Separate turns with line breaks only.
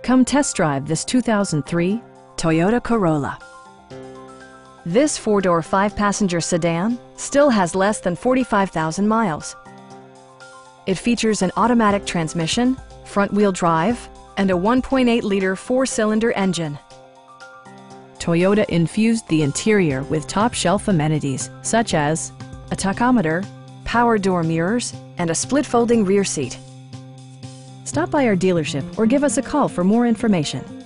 Come test drive this 2003 Toyota Corolla. This four-door, five-passenger sedan still has less than 45,000 miles. It features an automatic transmission, front-wheel drive, and a 1.8-liter four-cylinder engine. Toyota infused the interior with top-shelf amenities such as a tachometer, power door mirrors, and a split-folding rear seat. Stop by our dealership or give us a call for more information.